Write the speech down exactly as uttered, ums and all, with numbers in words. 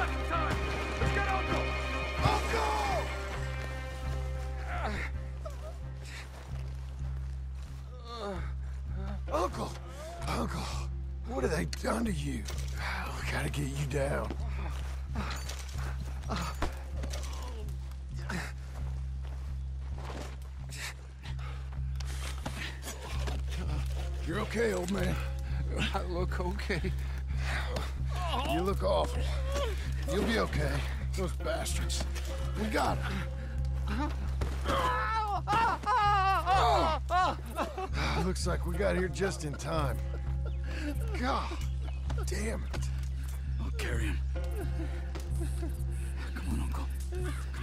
fucking time! Let's get Uncle! Uncle! Uncle! Uncle! What have they done to you? We gotta get you down. You're okay, old man. I look okay. You look awful. You'll be okay. Those bastards. We got them. Looks like we got here just in time. God damn it. I'll carry him. Come on, Uncle.